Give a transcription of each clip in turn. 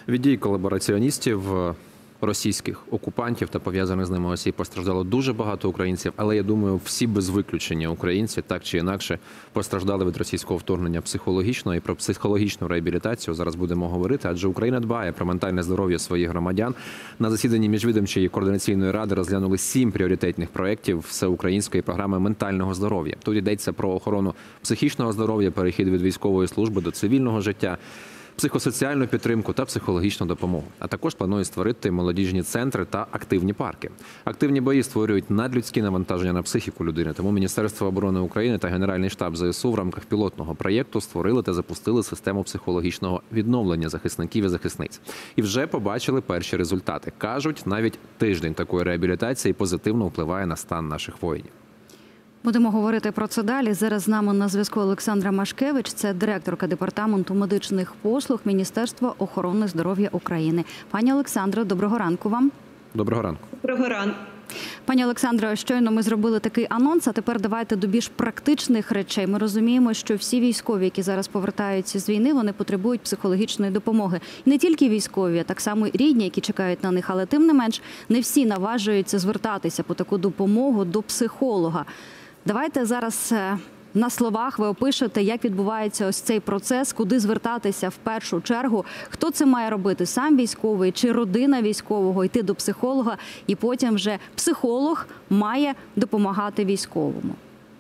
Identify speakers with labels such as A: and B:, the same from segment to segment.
A: Від дій колабораціоністів, російських окупантів та пов'язаних з ними осіб постраждало дуже багато українців, але я думаю, всі без виключення українці так чи інакше постраждали від російського вторгнення психологічно, і про психологічну реабілітацію зараз будемо говорити, адже Україна дбає про ментальне здоров'я своїх громадян. На засіданні Міжвідомчої координаційної ради розглянули 7 пріоритетних проєктів всеукраїнської програми ментального здоров'я. Тут йдеться про охорону психічного здоров'я, перехід від військової служби до цивільного життя, психосоціальну підтримку та психологічну допомогу. А також планує створити молодіжні центри та активні парки. Активні бої створюють надлюдські навантаження на психіку людини. Тому Міністерство оборони України та Генеральний штаб ЗСУ в рамках пілотного проєкту створили та запустили систему психологічного відновлення захисників і захисниць. І вже побачили перші результати. Кажуть, навіть тиждень такої реабілітації позитивно впливає на стан наших воїнів.
B: Будемо говорити про це далі. Зараз з нами на зв'язку Олександра Машкевич, це директорка Департаменту медичних послуг Міністерства охорони здоров'я України. Пані Олександро, доброго ранку вам.
A: Доброго ранку.
C: Доброго ранку.
B: Пані Олександро, щойно ми зробили такий анонс, а тепер давайте до більш практичних речей. Ми розуміємо, що всі військові, які зараз повертаються з війни, вони потребують психологічної допомоги. І не тільки військові, а так само і рідні, які чекають на них, але тим не менш не всі наважуються звертатися по таку допомогу до психолога. Давайте зараз на словах ви опишете, як відбувається ось цей процес, куди звертатися в першу чергу, хто це має робити, сам військовий чи родина військового, йти до психолога, і потім вже психолог має допомагати військовому.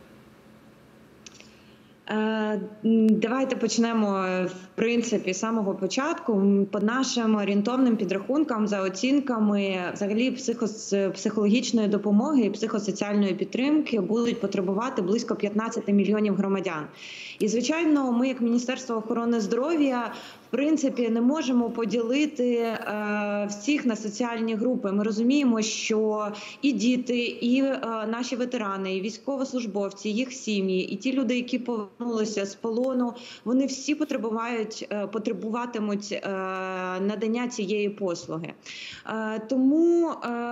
C: Давайте почнемо, в принципі, з самого початку. По нашим орієнтовним підрахункам, за оцінками, взагалі психологічної допомоги і психосоціальної підтримки будуть потребувати близько 15 мільйонів громадян. І, звичайно, ми, як Міністерство охорони здоров'я, в принципі, не можемо поділити всіх на соціальні групи. Ми розуміємо, що і діти, і наші ветерани, і військовослужбовці, їх сім'ї, і ті люди, які повернулися з полону, вони всі потребуватимуть надання цієї послуги. Тому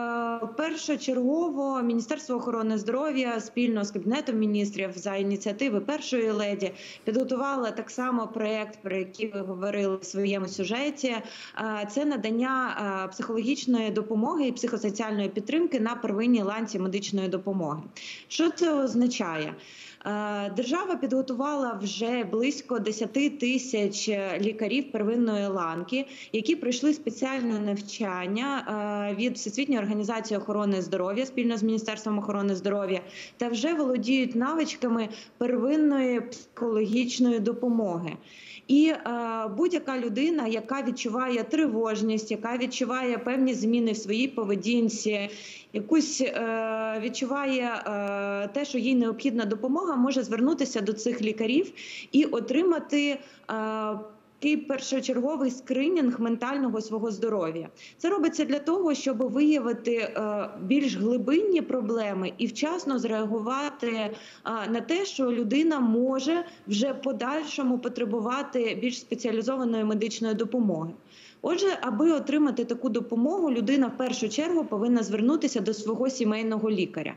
C: першочергово Міністерство охорони здоров'я спільно з Кабінетом міністрів за ініціативи першої леді підготувало так само проєкт, про який ви говорили в своєму сюжеті. Це надання психологічної допомоги і психосоціальної підтримки на первинній ланці медичної допомоги. Що це означає? Держава підготувала вже близько 10 тисяч лікарів первинної ланки, які пройшли спеціальне навчання від Всесвітньої організації охорони здоров'я спільно з Міністерством охорони здоров'я та вже володіють навичками первинної психологічної допомоги. І будь-яка людина, яка відчуває тривожність, яка відчуває певні зміни в своїй поведінці, якусь відчуває те, що їй необхідна допомога, може звернутися до цих лікарів і отримати такий першочерговий скринінг ментального свого здоров'я. Це робиться для того, щоб виявити більш глибинні проблеми і вчасно зреагувати на те, що людина може вже в подальшому потребувати більш спеціалізованої медичної допомоги. Отже, аби отримати таку допомогу, людина в першу чергу повинна звернутися до свого сімейного лікаря.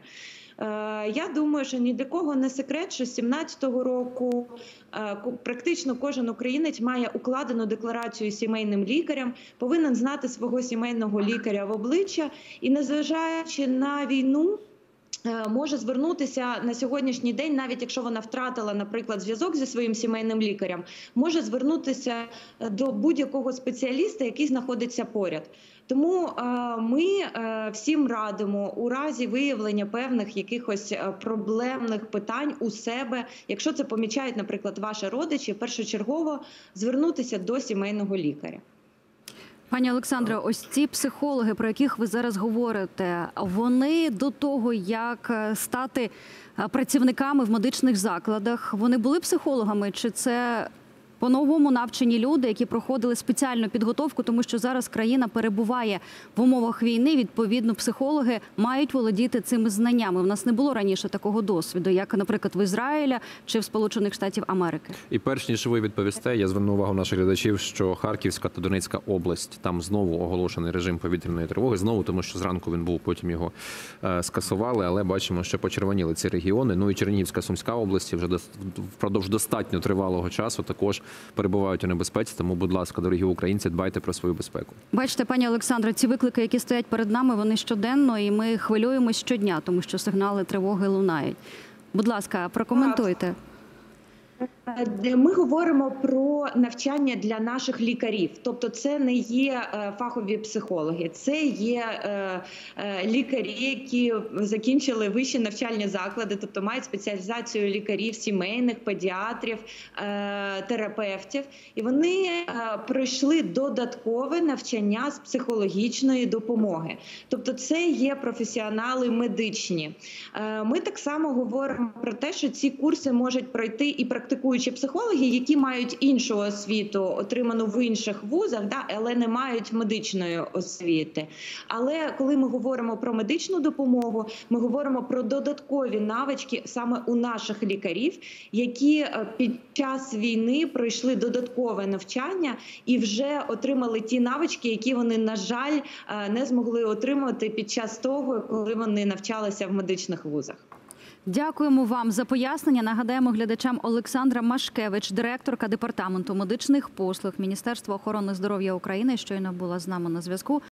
C: Я думаю, що ні для кого не секрет, що з 2017 року практично кожен українець має укладену декларацію з сімейним лікарем, повинен знати свого сімейного лікаря в обличчя і, незважаючи на війну, може звернутися на сьогоднішній день, навіть якщо вона втратила, наприклад, зв'язок зі своїм сімейним лікарем, може звернутися до будь-якого спеціаліста, який знаходиться поряд. Тому ми всім радимо у разі виявлення певних якихось проблемних питань у себе, якщо це помічають, наприклад, ваші родичі, першочергово звернутися до сімейного лікаря.
B: Пані Олександро, ось ці психологи, про яких ви зараз говорите, вони до того, як стати працівниками в медичних закладах, вони були психологами, чи це по-новому навчені люди, які проходили спеціальну підготовку, тому що зараз країна перебуває в умовах війни, відповідно, психологи мають володіти цими знаннями. У нас не було раніше такого досвіду, як, наприклад, в Ізраїлі чи в Сполучених Штатів Америки.
A: І перш ніж ви відповісте, я зверну увагу наших глядачів, що Харківська та Донецька область, там знову оголошений режим повітряної тривоги, знову, тому що зранку він був, потім його скасували, але бачимо, що почервоніли ці регіони. Ну і Чернігівська, Сумська області вже впродовж достатньо тривалого часу також перебувають у небезпеці. Тому, будь ласка, дорогі українці, дбайте про свою безпеку.
B: Бачите, пані Олександро, ці виклики, які стоять перед нами, вони щоденно, і ми хвилюємось щодня, тому що сигнали тривоги лунають. Будь ласка, прокоментуйте.
C: Ми говоримо про навчання для наших лікарів, тобто це не є фахові психологи, це є лікарі, які закінчили вищі навчальні заклади, тобто мають спеціалізацію лікарів, сімейних, педіатрів, терапевтів, і вони пройшли додаткове навчання з психологічної допомоги. Тобто це є професіонали медичні. Ми так само говоримо про те, що ці курси можуть пройти і практикуючі психологи, які мають іншу освіту, отриману в інших вузах, але не мають медичної освіти. Але коли ми говоримо про медичну допомогу, ми говоримо про додаткові навички саме у наших лікарів, які під час війни пройшли додаткове навчання і вже отримали ті навички, які вони, на жаль, не змогли отримати під час того, коли вони навчалися в медичних вузах.
B: Дякуємо вам за пояснення. Нагадаємо глядачам: Олександра Машкевич, директорка Департаменту медичних послуг Міністерства охорони здоров'я України, щойно була з нами на зв'язку.